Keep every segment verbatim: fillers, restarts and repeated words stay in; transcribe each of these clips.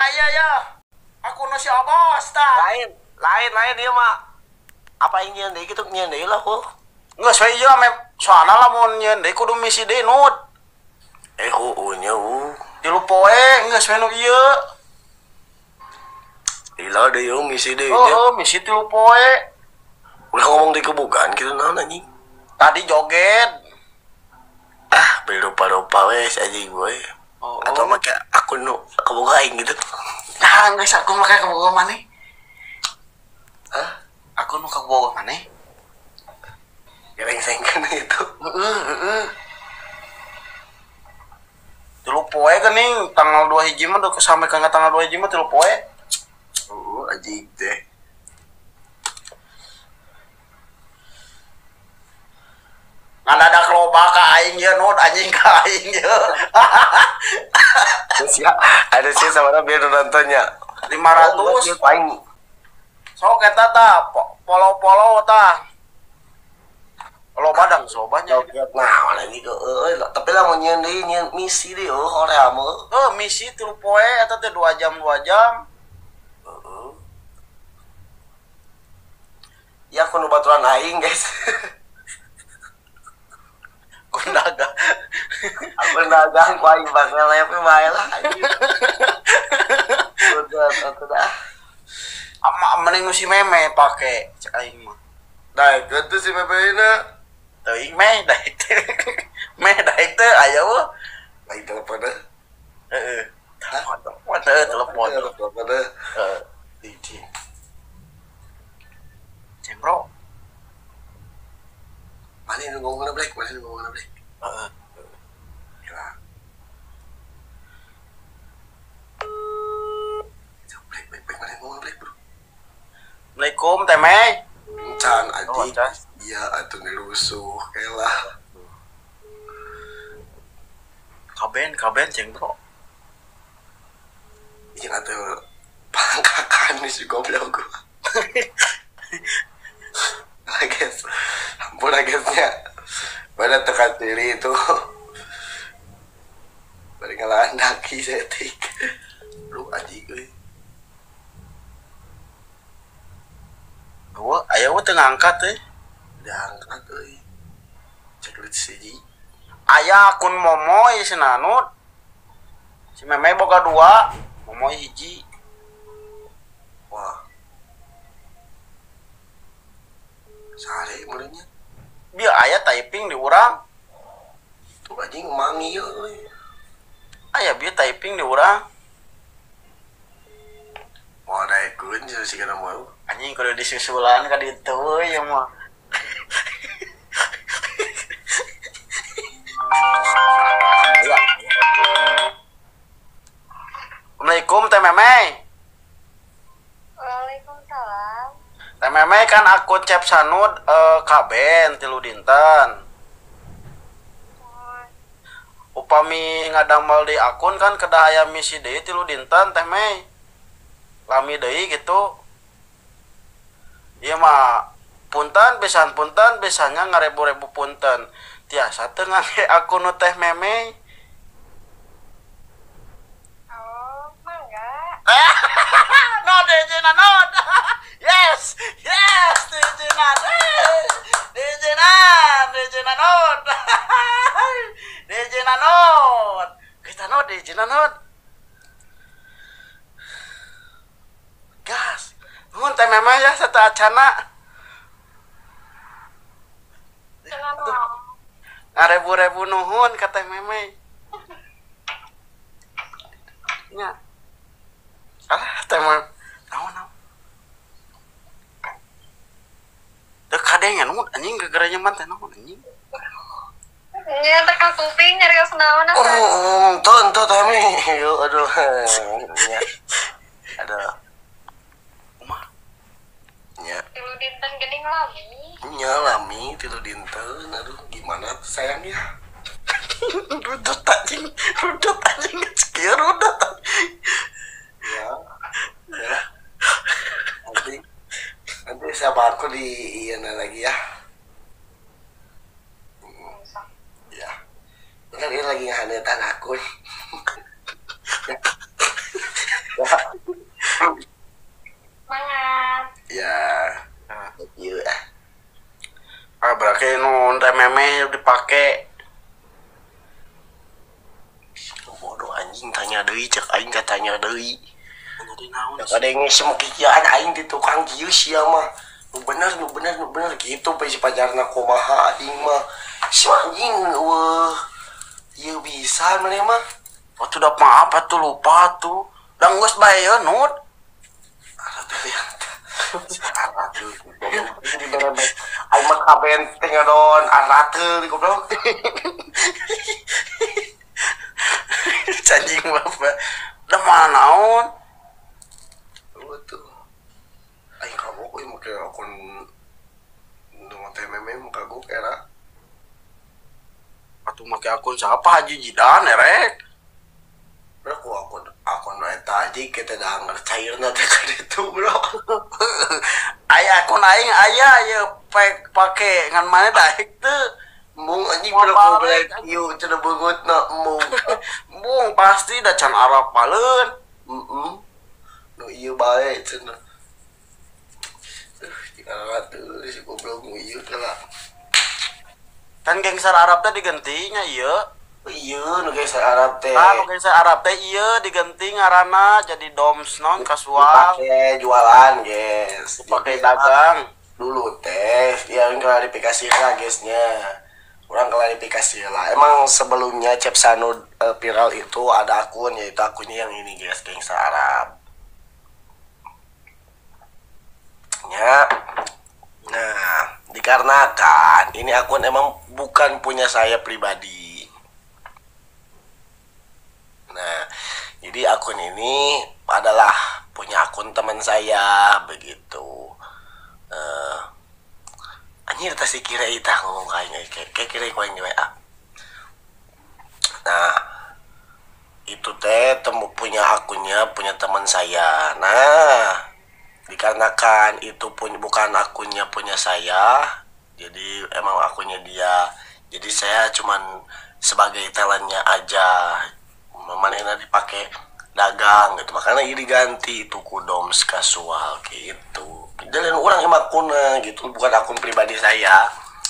iya ya. Aku nu si Obos tah. Lain, lain lain dia mah. Apa yang nyeun deui kitu nyeun deui lah ku. Geus we ieu ame soalna lamun nyeun deui kudu misi deui nud. Eh heueuh nya uh. Tilu poe geus we nu ieu. Ila deui eu misi deui. Heeh, misi tilu poe. Ulah ngomong di kebukaan kitu naon anjing. Tadi joget. Ah, berupa-rupa wes anjing boy. Oh, Atau oh. make akun nu kebuka aing gitu. Nah, geus aku make kabogoh maneh. Hah? Aku nu kabogoh maneh. Gereng-sengkeun itu. Heeh, heeh. Tilu poe geuning tanggal dua hiji mah udah sampai ka tanggal dua hiji mah tilu poe. Oh, anjing teh. Ngadadak loba ka aing ye nud anjing ka aing ye. Terus ya, ada sih sama biar nontonnya. lima ratus. Paling Sok eta tah polo-polo tah. Lo badang sobanya. nah, lagi ke euy, tapi lamun nyeun deui nyeun misi deui oh hoream mah. Oh, misi tilu poe eta teh dua jam dua jam. Heeh. Ya kudu baturan aing, guys. Kundaga. Aku dagang ku aing bakal lepe bae lah anjing. Udah, udah. Ama mending nu si meme pake cek aing mah. Nah, itu si memeina. Teuing meh da itu. Meh da itu aya we. Lain telepon deh. Heeh. Telepon, telepon, heeh, telepon. Telepon deh. Heeh. Di Cembro. Mana yang ngomongna Black? Mana yang ngomongna Black? Heeh. Gila. Black, Black, Black, mana yang ngomongna Black, bro? Assalamualaikum teh Mei. Can Oh, anjing. Can. Iya, atuh ngerusuh kelah. Kaben, kaben Cembro. Ini atuh pangkakan nih si goblok gua. Guys, ampun guysnya. Pada tekan diri itu. Bari ngalahan daki setik. Lu anjing euy. Wah, aya we teu ngangkat teh. Diangkat euy. Cek lihat siji. Aya akun Momoy si Nanut. Si Meme boga dua, Momoy hiji. Wah. Sare mulanya. Biar aya typing di urang. Tuh anjing mangi euy. Aya biar typing di urang. Mau daekeun jeung sigana mau. Anjing kudu disusulan ka ditu we ya mah. Assalamualaikum Teh Meme. Waalaikumsalam. Teh Meme kan akun Cep Sanud eh, kaben tilu dinten. Upami ngadamel di akun kan kedah aya misi deui tilu dinten Teh Mei. Lami deui gitu. Ieu mah punten pisan punten biasanya ngarebu-rebu punten. Tiasa teu ngangge akun nu Teh Meme. Oh, mangga. No dejena not. Yes, yes dejena. Dejena, dejena not. Dejena not. Kita not dejena not. Gas. Nuhun Teh Meme ya satu acana. Dengan Ngarebu-rebu nuhun ka Teh Meme. Nya. Alah Teh Meme. Naon naon. Teu kadengan mun anjing gegere nyaman teh naon anjing. ya tekan kuping nyarios naon asa. Oh, tuh tuh Tami. Yo aduh. Ya. Aduh. Kumaha? Ya. Tilu dinten geuning lami. Nya lami tilu dinten. Aduh, gimana tuh sayangnya? Rudut anjing, rudut anjing sekieu rudut. Ya. Ya. Nanti nanti sama aku di Iana lagi ya. Ya. Kan ini lagi ngahanetan akun. Ya. Ya. meme dipake. Bodoh anjing tanya deui cek aing katanya deui. Jadi naon? Ada yang ngisi kikian aing di tukang kieu sia mah. Nu bener nu bener nu bener gitu pe si pacarna kumaha aing mah. Si anjing weuh. Ieu bisa mana mah. Oh tuh udah maaf tuh lupa tuh. Udah geus bae ya Nut. Ada teh yang aratul. Aing mah kabenteng adon aratul goblok. Cacing bapak. Udah mana naon? Betul. Aing kagok euy make akun nu teh meme muka gua era. Atuh make akun siapa Haji Jidan erek. Bro, aku akun akun eta aja kita dah cairna teh ka ditu, bro. Aya akun aing aya aya pake ngan mana daek teu. Mung anjing bro ko black you cenah beungutna mung. Mung pasti da can Arab paleun. Heeh. Nu ieu bae cenah. Uh, jika ratu si goblok mu ieu kala. Kan gangster Arab teh digentinya ieu. Iya, nu geus Arab teh. Ah, nu gangster Arab teh ieu diganti ngaranna jadi doms non kasual. Dipake jualan, guys. Pakai dagang. Dulu teh yang klarifikasi lah guysnya. Kurang klarifikasi lah. Emang sebelumnya Cepsano uh, viral itu ada akun, yaitu akunnya yang ini guys, gangster Arab. Ya. Nah, dikarenakan ini akun emang bukan punya saya pribadi. Nah, jadi akun ini adalah punya akun teman saya begitu. Uh, anjir tas kira itu ngomong kayaknya kayak kira kau yang di W A. Nah, itu teh temu punya akunnya punya teman saya. Nah, dikarenakan itu pun bukan akunnya punya saya, jadi emang akunnya dia. Jadi saya cuman sebagai talentnya aja. Mana dipakai dagang gitu, makanya ini diganti itu kudoms kasual gitu. Jalan orang yang akuna gitu, bukan akun pribadi saya.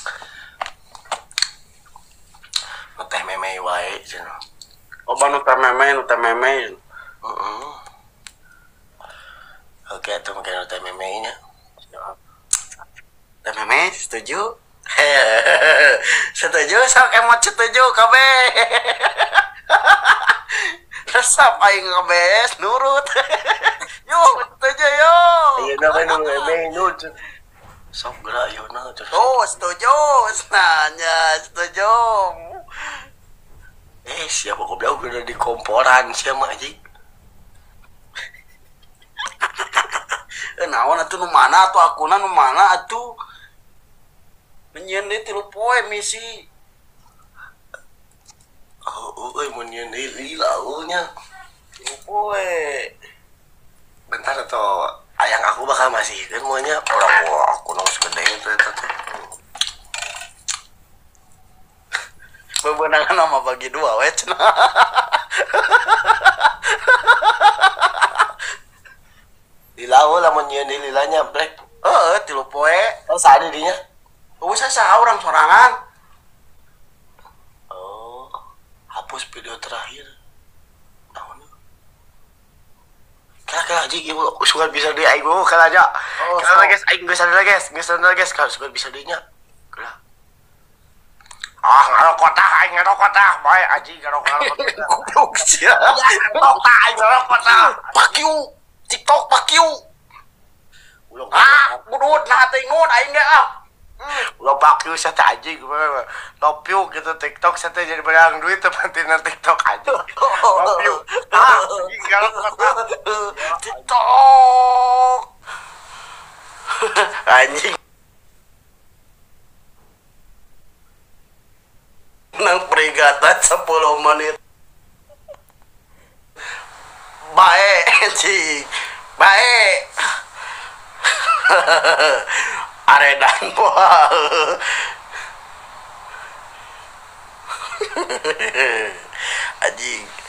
Nuteh meme wae cenah. Oh, banu teh meme, nu teh meme. Heeh. Oke, itu mungkin nuteh meme-nya. Teh meme setuju? Setuju, sok emot setuju kabeh. Resap aing ngebes nurut. Yo, setuju yo. Ayo na nu meme nu. Sok geura ayeuna terus. Oh, setuju. Nanya, setuju. Eh, siapa goblok udah di komporan siapa anjing? Eh, naon atuh nu mana atuh akuna nu mana atuh? Menyeun deui tilu poe misi. Oh, euy mun nyeun deui lila eunya. Tilu poe. Bentar atau ayang aku bakal masih kan maunya orang gua aku nong segede itu eta teh. Bebenangan nama bagi dua we cenah. Lila euy lamun nyeun deui lilanya brek. Heeh, tilu poe. Oh, sadi dinya. Euy saha urang sorangan. Oh, hapus video terakhir. Naon? Kala anjing ieu sugan bisa deui aing mah kala aja. Oh, Kala guys, aing geus sadar guys, geus sadar guys, kalau sugan bisa deui nya. Kala. Ah, ngarokotak aing ngarokotak, bae anjing ngarokotak. Goblok sia. Ya, ngarokotak aing ngarokotak. Fuck you. TikTok fuck you. Ulang Ah, budut nah teh ngun aing ge ah. ulang pakai sa anjing gimana? Lopiu gitu TikTok saya jadi berang duit tempatin TikTok aja. Lopiu. Ah, ngarokotak. TikTok. Anjing. Nang peringatan sepuluh menit. Baik, anjing. Baik. Aredan gua. Anjing.